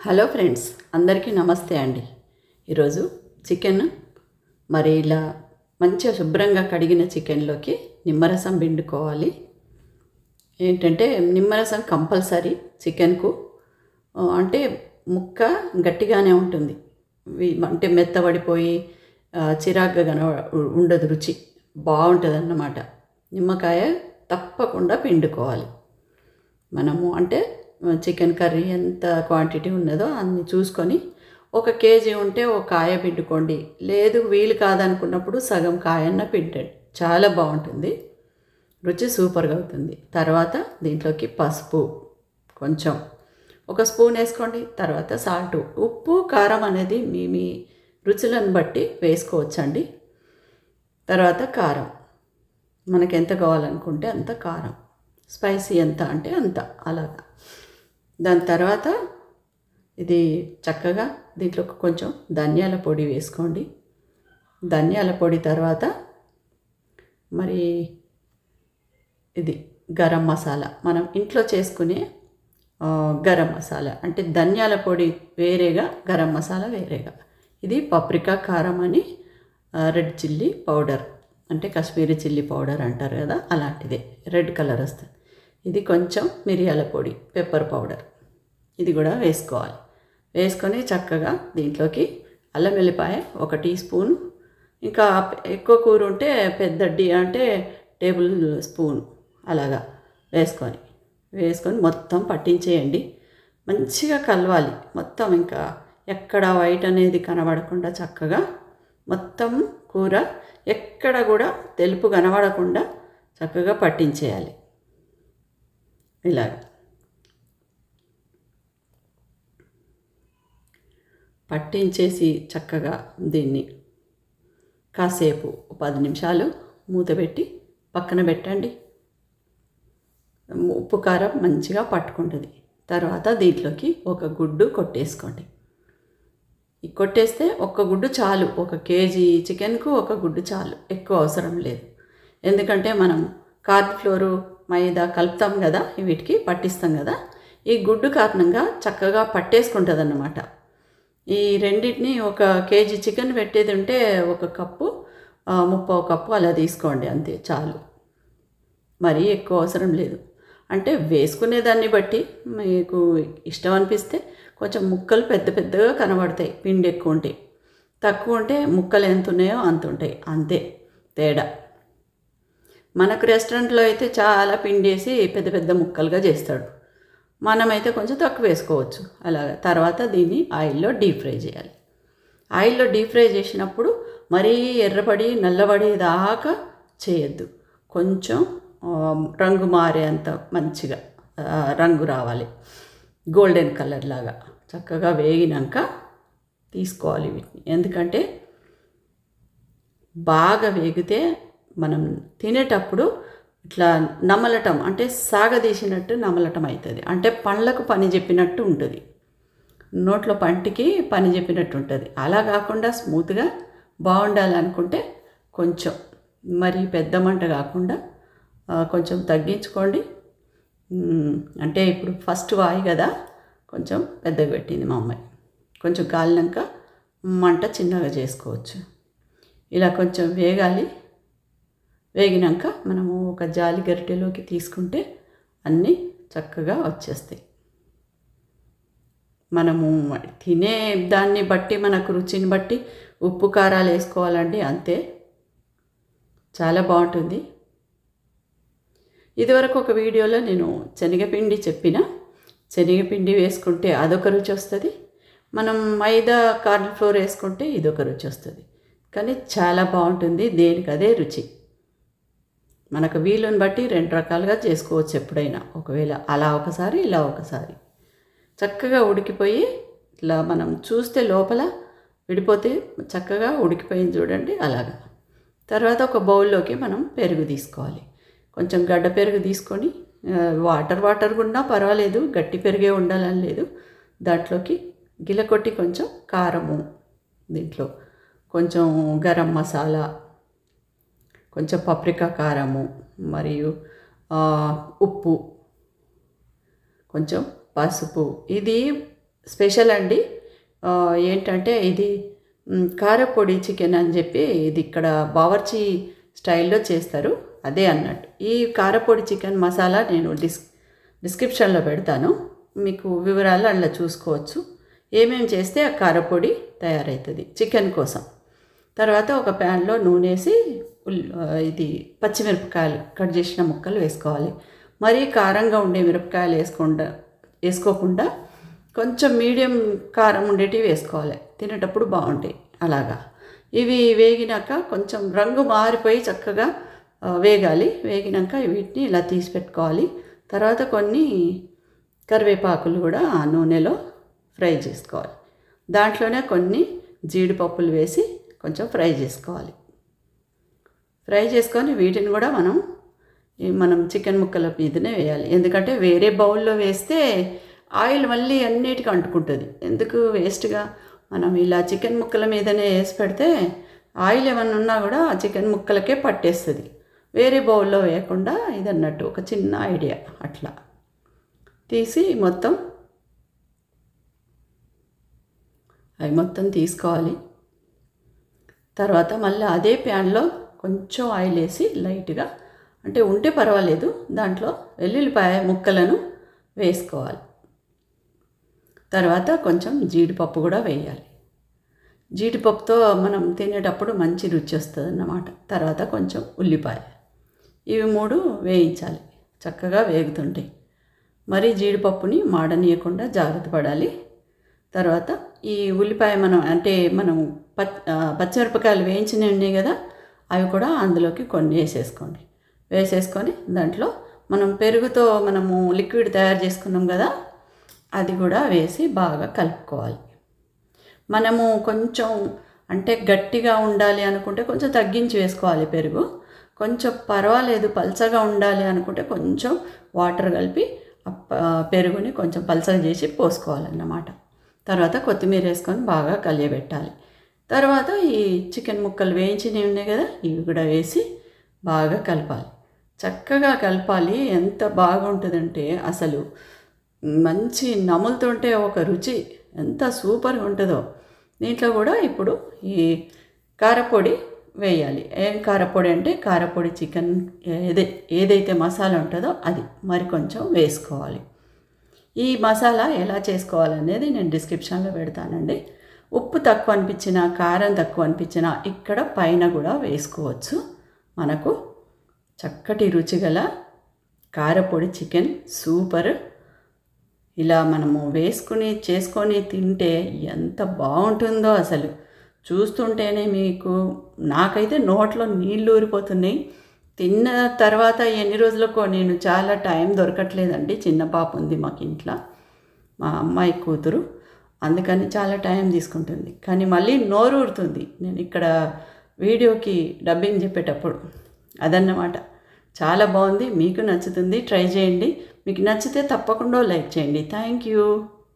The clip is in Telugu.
హలో ఫ్రెండ్స్, అందరికీ నమస్తే అండి. ఈరోజు చికెన్ మరి ఇలా మంచిగా శుభ్రంగా కడిగిన చికెన్లోకి నిమ్మరసం పిండుకోవాలి. ఏంటంటే నిమ్మరసం కంపల్సరీ చికెన్కు. అంటే ముక్క గట్టిగానే ఉంటుంది, అంటే మెత్తబడిపోయి చిరాగ్గా ఉండదు, రుచి బాగుంటుంది అన్నమాట. నిమ్మకాయ తప్పకుండా పిండుకోవాలి. మనము అంటే చికెన్ కర్రీ ఎంత క్వాంటిటీ ఉన్నదో అన్ని చూసుకొని, 1 కేజీ ఉంటే ఒక కాయ పిండుకోండి, లేదు వీలు కాదనుకున్నప్పుడు సగం కాయన్న పిండండి, చాలా బాగుంటుంది, రుచి సూపర్గా అవుతుంది. తర్వాత దీంట్లోకి పసుపు కొంచెం 1 స్పూన్ వేసుకోండి. తర్వాత సాల్ట్, ఉప్పు కారం అనేది మీ మీ రుచులను బట్టి వేసుకోవచ్చండి. తర్వాత కారం మనకు ఎంత కావాలనుకుంటే అంత కారం, స్పైసీ ఎంత అంటే అంత అలాగా. దాని తర్వాత ఇది చక్కగా దీంట్లో కొంచెం ధనియాల పొడి వేసుకోండి. ధనియాల పొడి తర్వాత మరి ఇది గరం మసాలా, మనం ఇంట్లో చేసుకునే గరం మసాలా, అంటే ధనియాల పొడి వేరేగా, గరం మసాలా వేరేగా. ఇది పప్రికా కారం అని, రెడ్ చిల్లీ పౌడర్ అంటే కాశ్మీరీ చిల్లీ పౌడర్ అంటారు కదా, అలాంటిదే, రెడ్ కలర్ వస్తుంది. ఇది కొంచెం మిరియాల పొడి, పెప్పర్ పౌడర్, ఇది కూడా వేసుకోవాలి. వేసుకొని చక్కగా దీంట్లోకి అల్లం వెల్లిపాయ 1 టీ స్పూన్, ఇంకా ఎక్కువ కూర ఉంటే పెద్ద అంటే టేబుల్ స్పూన్ అలాగా వేసుకొని మొత్తం పట్టించేయండి. మంచిగా కలవాలి మొత్తం, ఇంకా ఎక్కడ వైట్ అనేది కనబడకుండా చక్కగా మొత్తం కూర ఎక్కడ కూడా తెలుపు కనబడకుండా చక్కగా పట్టించేయాలి. ఇలాగ పట్టించేసి చక్కగా దీన్ని కాసేపు 10 నిమిషాలు మూత పెట్టి పక్కన పెట్టండి. ఉప్పు కారం మంచిగా పట్టుకుంటుంది. తర్వాత దీంట్లోకి 1 గుడ్డు కొట్టేసుకోండి. కొట్టేస్తే 1 గుడ్డు చాలు, 1 కేజీ చికెన్కు 1 గుడ్డు చాలు, ఎక్కువ అవసరం లేదు. ఎందుకంటే మనం కార్న్ ఫ్లోరు మైదా కలుపుతాం కదా, వీటికి పట్టిస్తాం కదా, ఈ గుడ్డు కారణంగా చక్కగా పట్టేసుకుంటుంది అన్నమాట. ఈ రెండింటిని 1 కేజీ చికెన్ పెట్టేది ఉంటే 1 కప్పు 3/4 కప్పు అలా తీసుకోండి, అంతే చాలు, మరీ ఎక్కువ అవసరం లేదు. అంటే వేసుకునే దాన్ని బట్టి మీకు ఇష్టం అనిపిస్తే కొంచెం ముక్కలు పెద్ద పెద్దగా కనబడతాయి, పిండి ఎక్కువ ఉంటాయి, తక్కువ ఉంటే ముక్కలు ఎంత ఉన్నాయో అంత ఉంటాయి, అంతే తేడా. మనకు రెస్టారెంట్లో అయితే చాలా పిండి వేసి పెద్ద పెద్ద ముక్కలుగా చేస్తాడు, మనమైతే కొంచెం తక్కువ వేసుకోవచ్చు అలాగా. తర్వాత దీన్ని ఆయిల్లో డీప్ ఫ్రై చేయాలి. ఆయిల్లో డీప్ ఫ్రై చేసినప్పుడు మరీ ఎర్రపడి నల్లబడేదాకా చేయొద్దు, కొంచెం రంగు మారేంత మంచిగా రంగు రావాలి, గోల్డెన్ కలర్ లాగా చక్కగా వేగినాక తీసుకోవాలి వీటిని. ఎందుకంటే బాగా వేగితే మనం తినేటప్పుడు ఇట్లా నమలటం, అంటే సాగదీసినట్టు నమలటం అవుతుంది, అంటే పండ్లకు పని చెప్పినట్టు ఉంటుంది, నోట్లో పంటికి పని చెప్పినట్టు ఉంటుంది. అలా కాకుండా స్మూత్గా బాగుండాలనుకుంటే కొంచెం మరి పెద్ద మంట కాకుండా కొంచెం తగ్గించుకోండి. అంటే ఇప్పుడు ఫస్ట్ వాయి కదా, కొంచెం పెద్దగా పెట్టింది మా అమ్మాయి, కొంచెం కాలినాక మంట చిన్నగా చేసుకోవచ్చు. ఇలా కొంచెం వేగినాక మనము ఒక జాలి గరిటెలోకి తీసుకుంటే అన్నీ చక్కగా వచ్చేస్తాయి. మనము తినే దాన్ని బట్టి, మనకు రుచిని బట్టి ఉప్పు కారాలు వేసుకోవాలండి, అంతే, చాలా బాగుంటుంది. ఇదివరకు ఒక వీడియోలో నేను శనగపిండి చెప్పిన, శనగపిండి వేసుకుంటే అదొక రుచి వస్తుంది, మనం మైదా కార్న్ ఫ్లోర్ వేసుకుంటే ఇదొక రుచి వస్తుంది, కానీ చాలా బాగుంటుంది, దేనికి అదే రుచి. మనకు వీలుని బట్టి 2 రకాలుగా చేసుకోవచ్చు ఎప్పుడైనా, ఒకవేళ అలా ఒకసారి ఇలా ఒకసారి. చక్కగా ఉడికిపోయి ఇట్లా మనం చూస్తే లోపల విడిపోతే చక్కగా ఉడికిపోయింది చూడండి, అలాగా. తర్వాత ఒక బౌల్లోకి మనం పెరుగు తీసుకోవాలి, కొంచెం గడ్డ పెరుగు తీసుకొని, వాటర్ ఉన్నా పర్వాలేదు, గట్టి పెరుగే ఉండాలని లేదు. దాంట్లోకి గిలకొట్టి కొంచెం కారము, దీంట్లో కొంచెం గరం మసాలా, కొంచెం పప్రికా కారము, మరియు ఉప్పు, కొంచెం పసుపు. ఇది స్పెషల్ అండి. ఏంటంటే ఇది కారపొడి చికెన్ అని చెప్పి ఇది ఇక్కడ బావర్చి స్టైల్లో చేస్తారు, అదే అన్నట్టు. ఈ కారపొడి చికెన్ మసాలా నేను డిస్క్రిప్షన్లో పెడతాను, మీకు వివరాలు అందులో చూసుకోవచ్చు. ఏమేమి చేస్తే ఆ కారపొడి తయారవుతుంది చికెన్ కోసం. తర్వాత ఒక ప్యాన్లో నూనె వేసి ఇది పచ్చిమిరపకాయలు కట్ చేసిన ముక్కలు వేసుకోవాలి. మరీ కారంగా ఉండే మిరపకాయలు వేసుకోకుండా కొంచెం మీడియం కారం ఉండేటివి వేసుకోవాలి, తినేటప్పుడు బాగుంటాయి అలాగా. ఇవి వేగినాక కొంచెం రంగు మారిపోయి చక్కగా వేగాలి. వేగినాక వీటిని ఇలా తీసి పెట్టుకోవాలి. తర్వాత కొన్ని కరివేపాకులు కూడా ఆ నూనెలో ఫ్రై చేసుకోవాలి. దాంట్లోనే కొన్ని జీడిపప్పులు వేసి కొంచెం ఫ్రై చేసుకోవాలి. ఫ్రై చేసుకొని వీటిని కూడా మనం చికెన్ ముక్కల మీదనే వేయాలి. ఎందుకంటే వేరే బౌల్లో వేస్తే ఆయిల్ మళ్ళీ అన్నిటికీ అంటుకుంటుంది. ఎందుకు వేస్ట్గా మనం ఇలా చికెన్ ముక్కల మీదనే వేసి పెడితే ఆయిల్ ఏమన్నా ఉన్నా కూడా ఆ చికెన్ ముక్కలకే పట్టేస్తుంది. వేరే బౌల్లో వేయకుండా ఇదన్నట్టు ఒక చిన్న ఐడియా. అట్లా తీసి అవి మొత్తం తీసుకోవాలి. తర్వాత మళ్ళీ అదే ప్యాన్లో కొంచెం ఆయిల్ వేసి లైట్గా, అంటే ఉంటే పర్వాలేదు, దాంట్లో వెల్లుల్లిపాయ ముక్కలను వేసుకోవాలి. తర్వాత కొంచెం జీడిపప్పు కూడా వేయాలి. జీడిపప్పుతో మనం తినేటప్పుడు మంచి రుచి వస్తుంది అన్నమాట. తర్వాత కొంచెం ఉల్లిపాయ, ఇవి 3 వేయించాలి. చక్కగా వేగుతుంటాయి. మరి జీడిపప్పుని మాడనీయకుండా జాగ్రత్త పడాలి. తర్వాత ఈ ఉల్లిపాయ మనం పచ్చిమిరపకాయలు వేయించినవి ఉన్నాయి కదా, అవి కూడా అందులోకి కొన్ని వేసేసుకొని దాంట్లో మనం పెరుగుతో మనము లిక్విడ్ తయారు చేసుకున్నాం కదా, అది కూడా వేసి బాగా కలుపుకోవాలి. మనము కొంచెం అంటే గట్టిగా ఉండాలి అనుకుంటే కొంచెం తగ్గించి వేసుకోవాలి పెరుగు. కొంచెం పర్వాలేదు పల్చగా ఉండాలి అనుకుంటే కొంచెం వాటర్ కలిపి పెరుగుని కొంచెం పల్చగా చేసి పోసుకోవాలన్నమాట. తర్వాత కొత్తిమీర వేసుకొని బాగా కలియబెట్టాలి. తర్వాత ఈ చికెన్ ముక్కలు వేయించినవి ఉన్నాయి కదా, ఇవి కూడా వేసి బాగా కలపాలి. చక్కగా కలపాలి. ఎంత బాగుంటుందంటే అసలు మంచి నములుతుంటే ఒక రుచి ఎంత సూపర్గా ఉంటుందో. దీంట్లో కూడా ఇప్పుడు ఈ కారపొడి వేయాలి. ఏం కారపొడి అంటే కారపొడి చికెన్ ఏదైతే మసాలా ఉంటుందో అది మరి కొంచెం వేసుకోవాలి. ఈ మసాలా ఎలా చేసుకోవాలనేది నేను డిస్క్రిప్షన్లో పెడతానండి. ఉప్పు తక్కువ అనిపించినా కారం తక్కువ అనిపించినా ఇక్కడ పైన కూడా వేసుకోవచ్చు. మనకు చక్కటి రుచిగల కారపొడి చికెన్ సూపర్. ఇలా మనము చేసుకొని తింటే ఎంత బాగుంటుందో అసలు. చూస్తుంటేనే నాకైతే నోట్లో నీళ్ళు ఊరిపోతున్నాయి. తిన్న తర్వాత ఎన్ని రోజులకో, నేను చాలా టైం దొరకట్లేదండి. చిన్న పాప ఉంది మాకు ఇంట్లో, మా అమ్మాయి కూతురు, అందుకని చాలా టైం తీసుకుంటుంది. కానీ మళ్ళీ నోరు ఊరుతుంది నేను ఇక్కడ వీడియోకి డబ్బింగ్ చెప్పేటప్పుడు. అదన్నమాట. చాలా బాగుంది. మీకు నచ్చుతుంది, ట్రై చేయండి. మీకు నచ్చితే తప్పకుండా లైక్ చేయండి. Thank you.